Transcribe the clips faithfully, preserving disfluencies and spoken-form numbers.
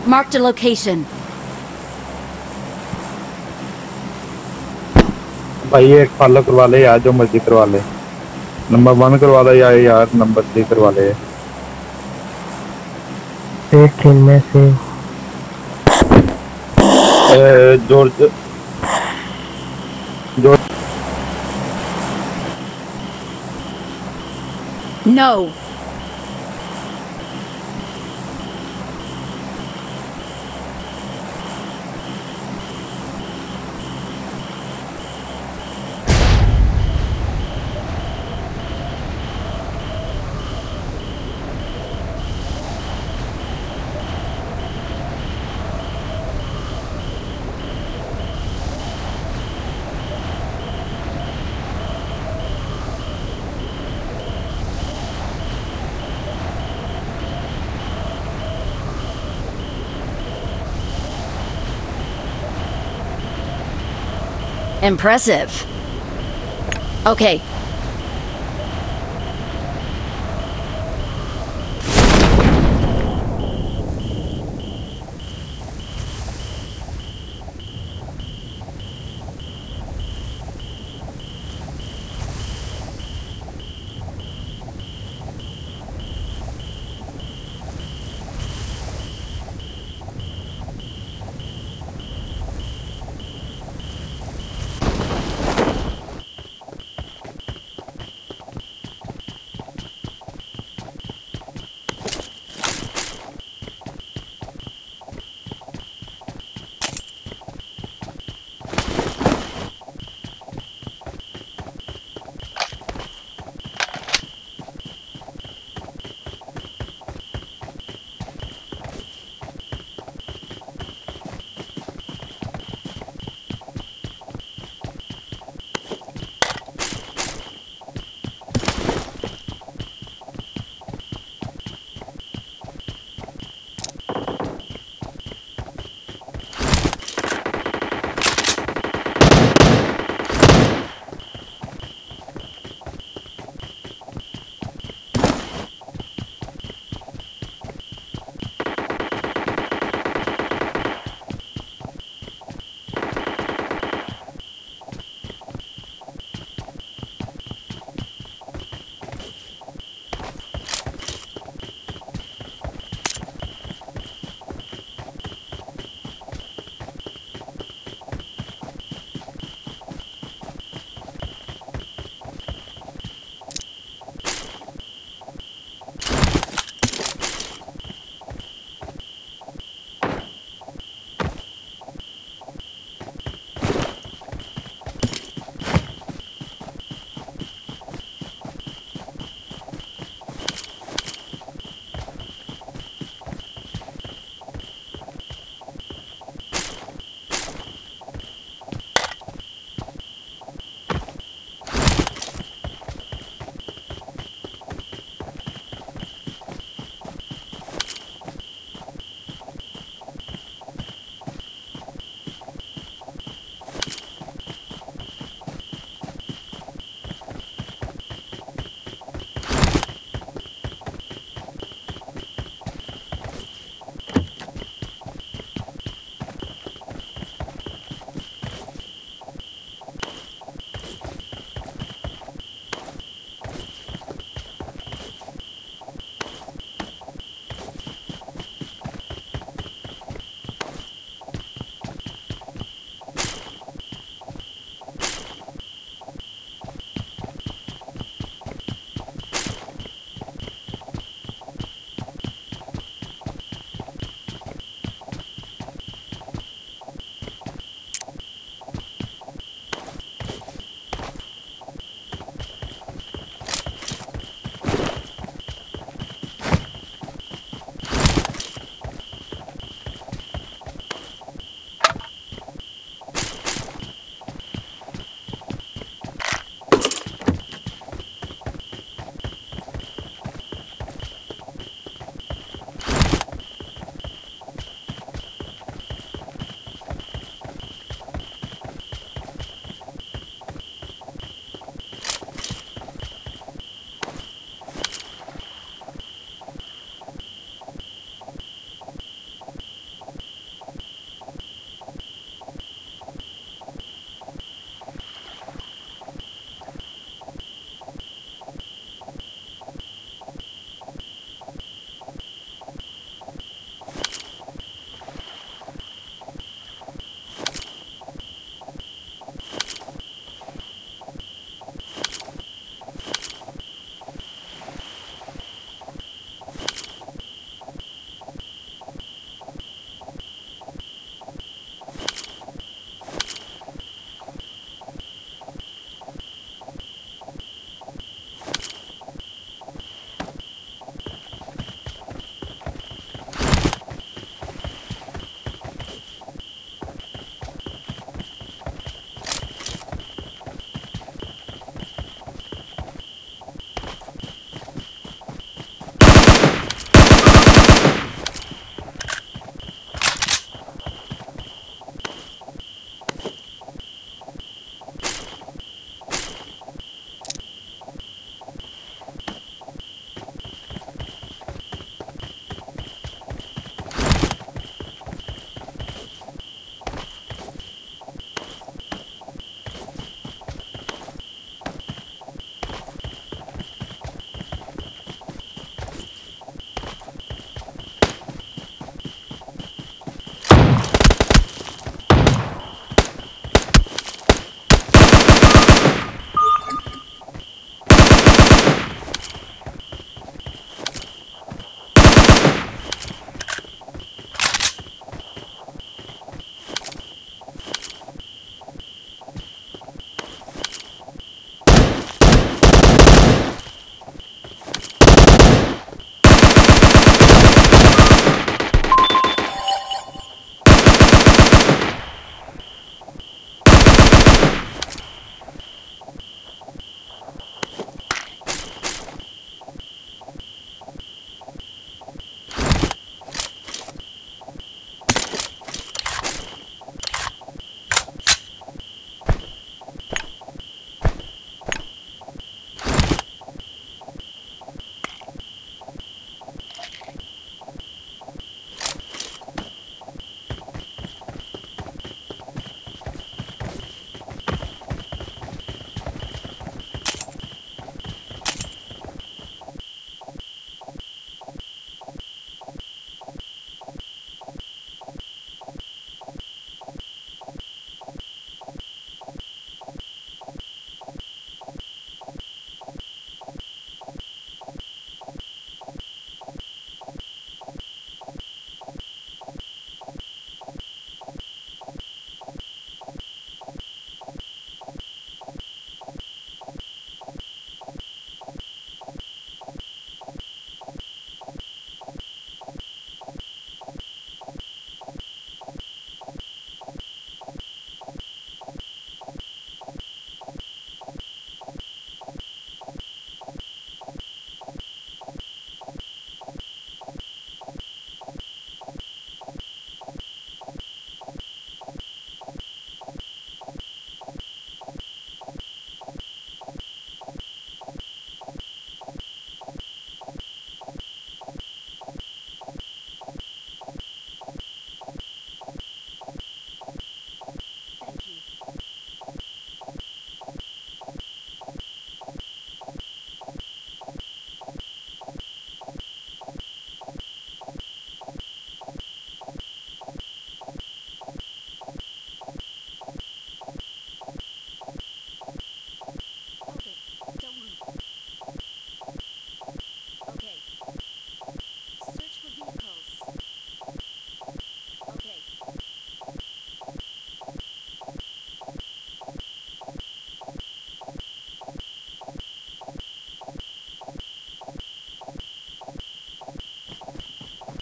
Marked a location. भाई एक follow करवा ले यार, जो मर्जी करवा ले। नंबर वन करवा ले या यार नंबर थ्री करवा ले। एक इनमें से George George No. Impressive. Okay.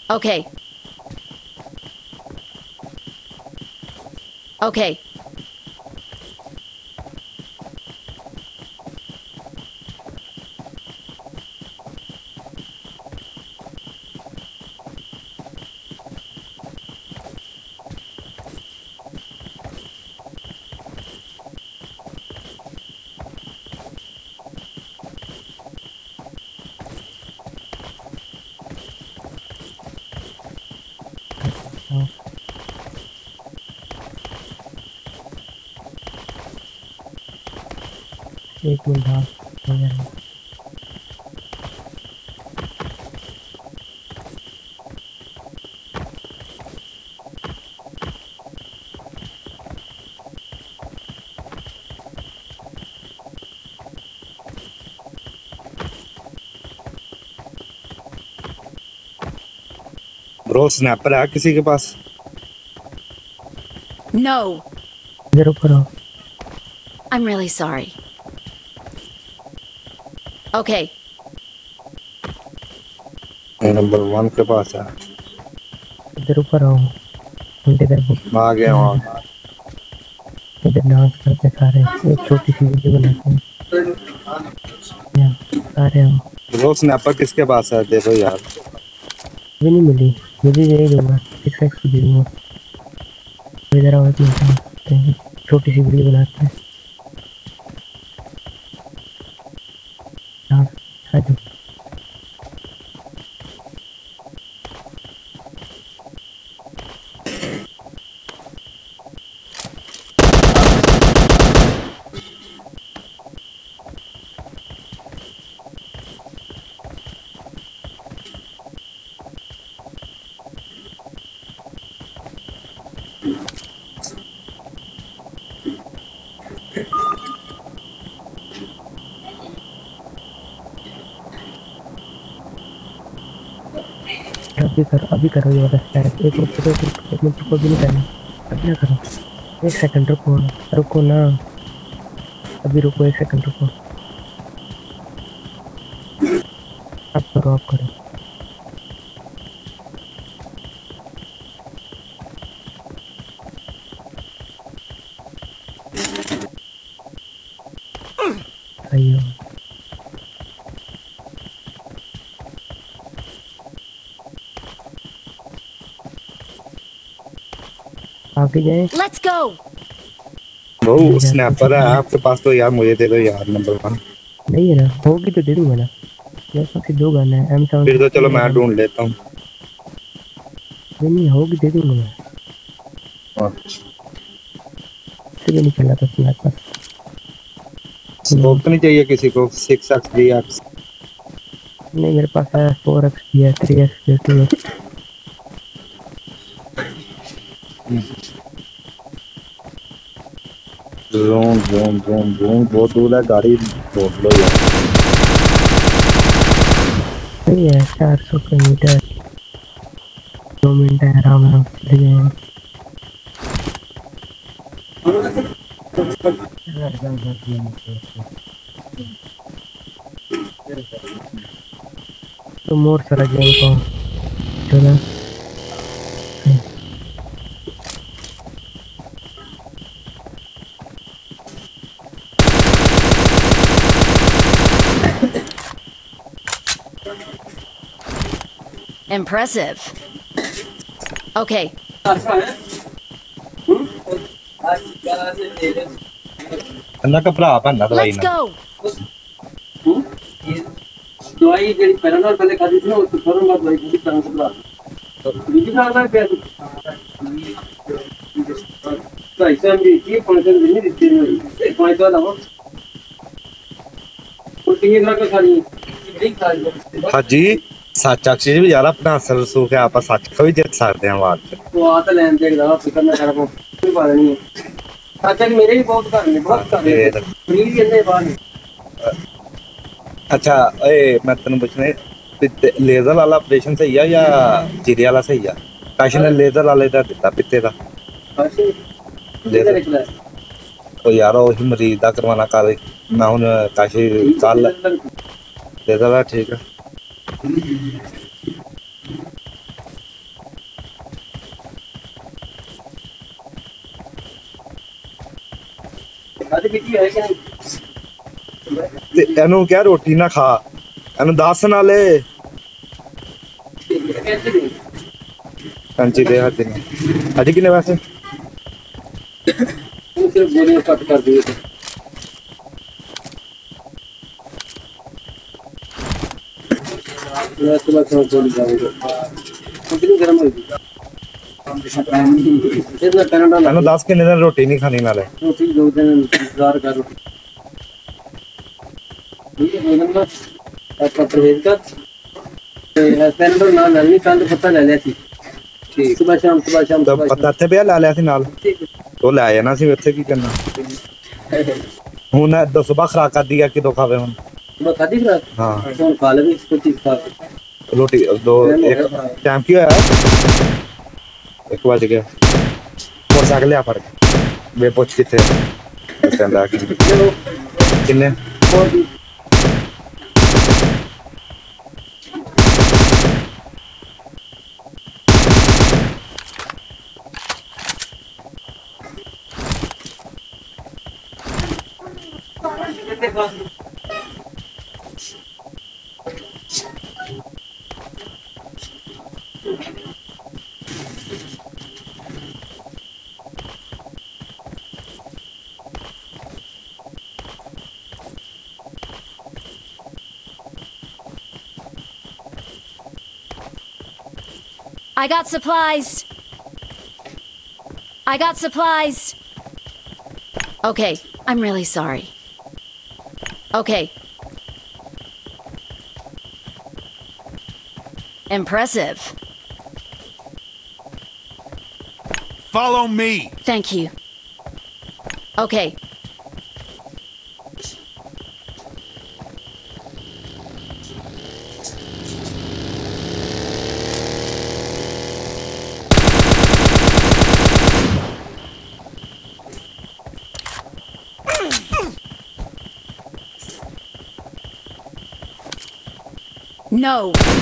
Okay. Okay. एक मिनट हाँ हो जाएगा। ब्रो स्नैपर है किसी के पास? No. इधर ऊपर आओ। I'm really sorry. Okay. Number one के पास है। इधर ऊपर आओ। इधर मैं आ गया वहाँ। इधर डांस करते सारे एक छोटी सी वीडियो बनाते हैं। यहाँ सारे आओ। ब्रो स्नैपर किसके पास है? देखो यार भी नहीं मिली, मुझे यही दूंगा, सिक्स एक्स की दे दूंगा। इधर आओ, एक छोटी सी वीडियो बनाते हैं। हाँ आ जाओ। अभी करो, अभी करो ये वाला स्टैक। एक रुको, एक रुको, एक मिनट रुको, अभी नहीं करना, अभी ना करो। एक सेकंड रुको, रुको ना, अभी रुको, एक सेकंड रुको। अब करो, अब करो। सही हो। आगे जाए। Let's go. ब्रो स्नैपर है आपके पास तो यार मुझे दे दो यार नंबर वन। नहीं है ना, होगी तो दे दूंगा ना। मेरे पास दो गन है, एम सेवन। फिर तो चलो मैं ढूंढ लेता हूँ। नहीं नहीं होगी, दे दूंगा मैं। इसलिए नहीं चला था स्नैपर। स्कोप तो नहीं चाहिए किसी को? Six x three x? नहीं मेरे पास है, फोर एक्स भी है, थ्री एक्स भी, two x. Zoom zoom zoom zoom बहुत दूर है, गाड़ी रोक लो यार। नहीं है, चार सौ किलोमीटर, दो मिनट है, आराम आराम चले जाएंगे। तो मोर सारा गेम को चला। Impressive. Okay. अन्ना का भरा भंडा दवाई Let's ना। go. दवाई जेडी पैरानॉल पहले खाती थी ना, उसको फौरन बाद दवाई की तरह से बता तो बीजी खाना है क्या? तो ऐसा भी ये फंक्शन भी नहीं दिखती है। एक पॉइंट वाला हो और तीन तरह का सारी एक सारी। हाँ जी सच अक्षय भी यार अपना असर रसूख है, आप सच को भी जीत सकते हैं बात पे। तो आता लेन देख रहा फिकर ना कर, कोई बात नहीं है। सच है मेरे भी बहुत घर में बहुत कर रहे हैं फ्री के बाहर। अच्छा ए मैं तेन पूछने लेजर वाला ऑपरेशन सही है या जीरे वाला सही है? काशी ने लेजर वाले दा दिता पित्ते दा। लेजर तो यार वही मरीज दा करवाना कर मैं हुन काशी कल लेजर वाला ठीक है। ਅੱਜ ਪੀਤੀ ਹੈ ਕਿ ਨਹੀਂ ਤੇ ਇਹਨੂੰ ਕਿਹਾ ਰੋਟੀ ਨਾ ਖਾ, ਇਹਨੂੰ ਦੱਸ ਨਾਲੇ कैसे नहीं ਕੰਚੀ ਦੇ ਹੱਥ ਨੇ। ਅੱਜ ਕਿੰਨੇ ਵੈਸੇ वो सिर्फ गोलियां कट कर दिए थे मैं सुबह थोड़ा गोली जाऊंगा कितनी गर्म होगी इतना कनाडा ਇਹਨੂੰ ਦੱਸ ਕਿੰਨੇ ਦਿਨ ਰੋਟੀ ਨਹੀਂ ਖਾਣੀ ਨਾਲੇ। रोटी दो दिन इंतजार कर ठीक है दो दिन बाद आपका परहेज कर सैंडल ना लेनी कंद पत्ता ले लिया थी ठीक सुबह शाम सुबह शाम ਤਾਂ ਪਤਾ ਇੱਥੇ ਪਿਆ ਲੈ ਲਿਆ ਸੀ ਨਾਲ, ठीक ਉਹ ਲੈ ਜਾਣਾ ਸੀ ਉੱਥੇ ਕੀ ਕਰਨਾ। है ਹੁਣ ਇਹ ਦੱਸੋ ਬਾ ਖਰਾਕ ਕਰਦੀ ਆ ਕਿਦੋਂ ਖਾਵੇ ਹੁਣ। सुबह खाती खुराक ਹਾਂ कौन खा लेगी इसको चीज खा ਰੋਟੀ ਦੋ ਇੱਕ ਟਾਈਮ ਕੀ ਹੋਇਆ, ਇੱਕ ਵੱਜ ਗਿਆ। ਮੋਟਰਸਾਈਕਲ ਲਿਆ ਫੜ ਕੇ ਵੇ ਪੁੱਛ ਕਿੱਥੇ ਕਹਿੰਦਾ ਕਿ चलो ਕਿੰਨੇ और भी I got supplies. I got supplies. Okay, I'm really sorry. Okay. Impressive. Follow me. Thank you. Okay. No.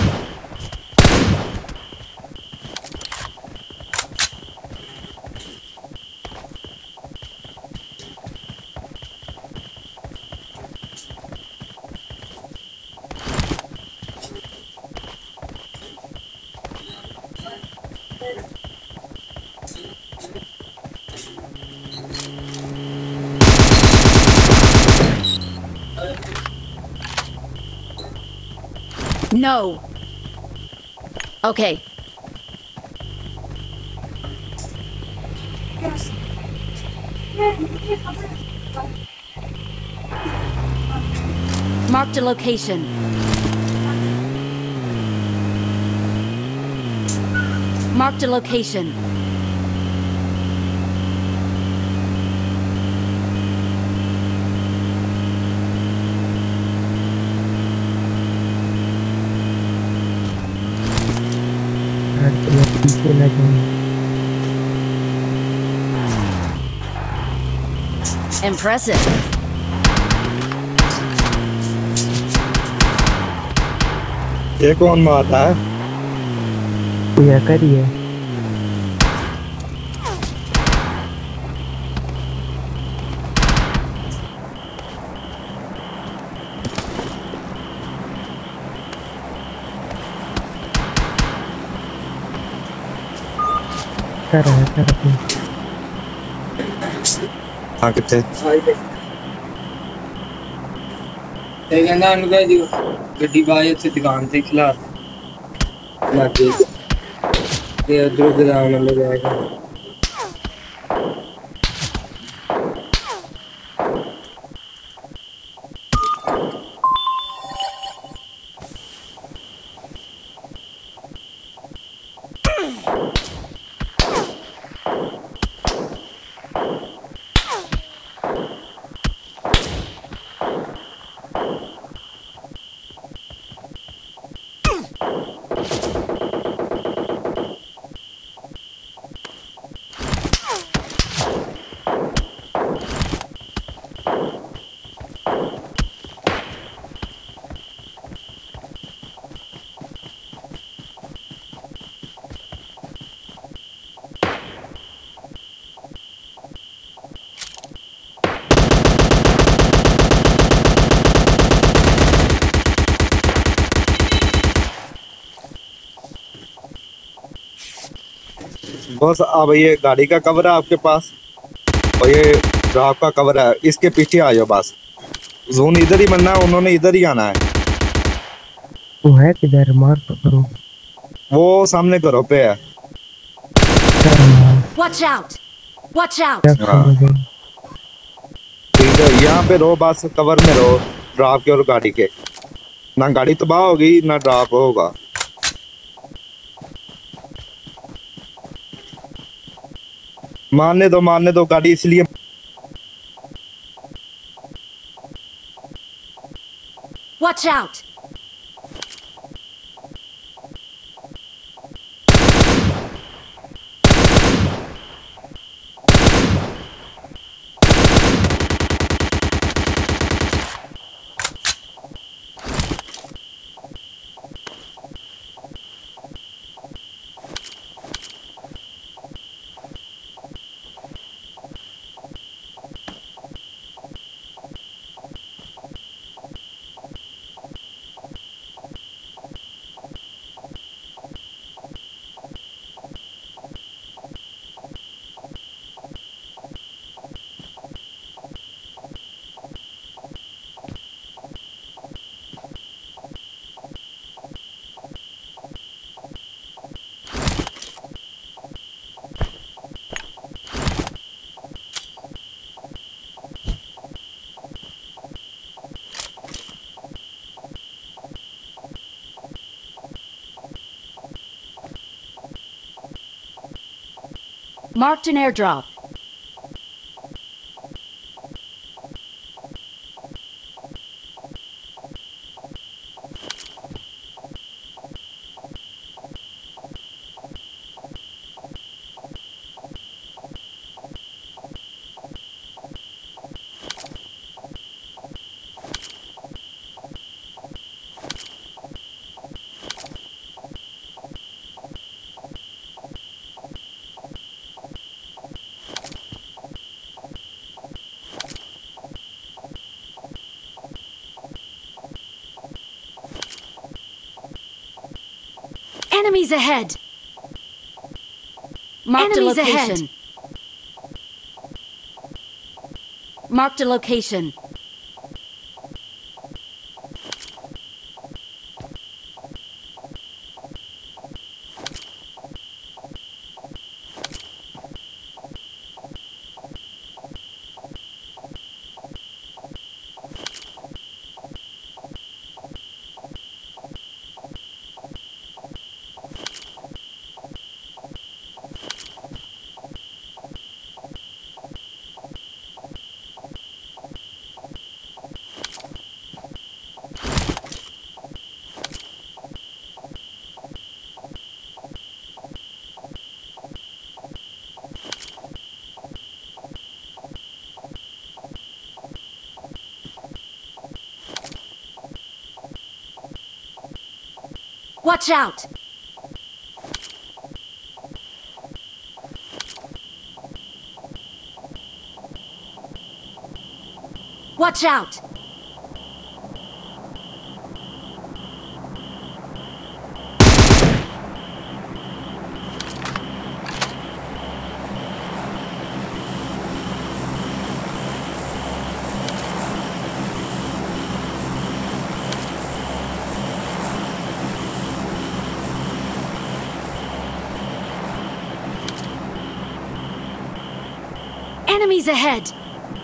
No. Okay. Marked a location. Marked a location. पीछे ना जाऊं। Impressive. ये कौन मारता है? कोई हैकर ही है। कर रहा है कर अपनी हाँ कितने ਇਹ ਕਹਿੰਦਾ ਉਹਨੂੰ ਕਹਿ ਦਿਓ ਗੱਡੀ ਬਾਹਰ ਉੱਥੇ ਦੁਕਾਨ ਤੇ ਖਿਲਾ ਲੱਗੇ ਤੇ ਉਧਰੋਂ ਗਦਾਮ ਨਾਲ ਜਾਏਗਾ बस अब ये गाड़ी का कवर है आपके पास और ये ड्रॉप का कवर है, इसके पीछे आ जाओ बस। जोन इधर ही बनना है, उन्होंने इधर ही आना है। वो है किधर? मार तो करो। वो सामने करो पे है। Watch out! Watch out! क्या हाँ। समझे? ठीक है, यहाँ पे रहो बस, कवर में रहो ड्रॉप के और गाड़ी के। ना गाड़ी तबाह होगी ना ड्रॉप होगा। मारने दो मारने दो गाड़ी, इसलिए Watch out! Marked an airdrop. Enemies ahead! Marked a location. Marked a location. Watch out! Watch out! Enemies ahead!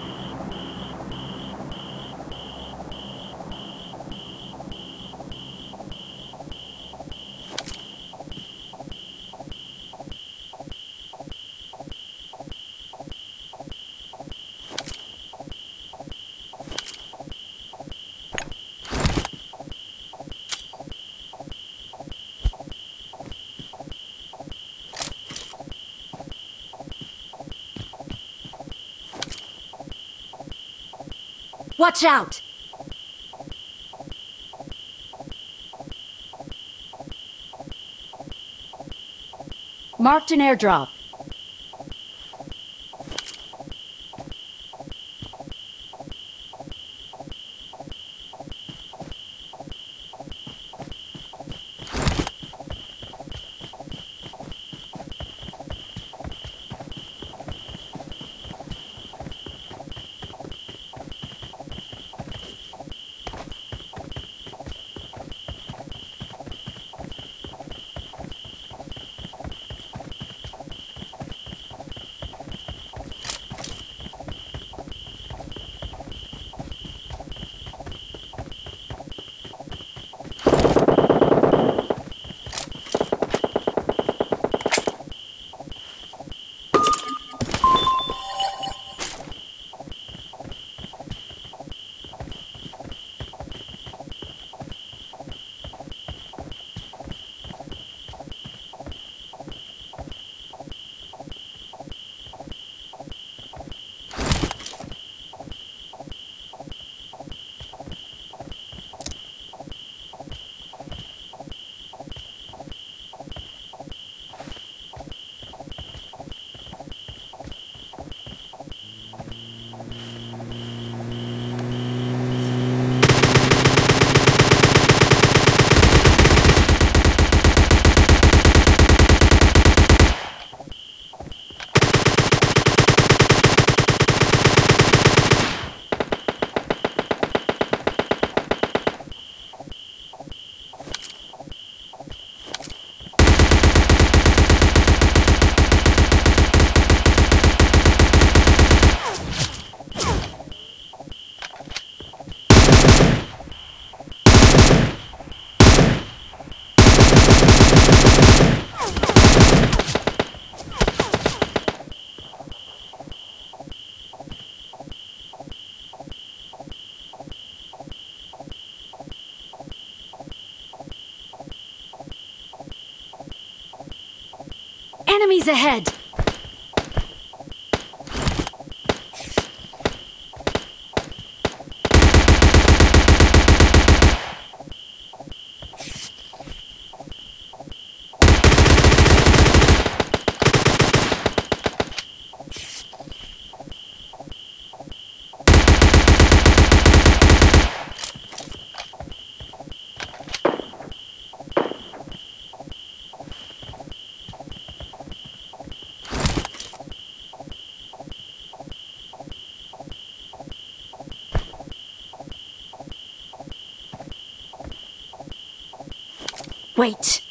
Watch out! Marked an airdrop. Enemies ahead! Wait.